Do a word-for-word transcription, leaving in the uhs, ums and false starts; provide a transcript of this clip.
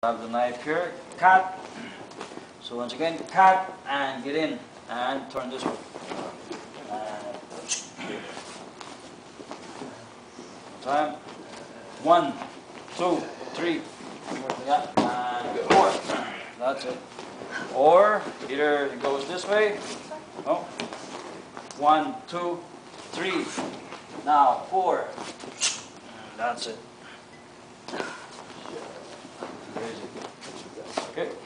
Have the knife here, cut. So once again, cut and get in and turn this way. And time. One, two, three, yeah, and four. That's it. Or either it goes this way. Oh, one, two, three. Now four. That's it. Okay.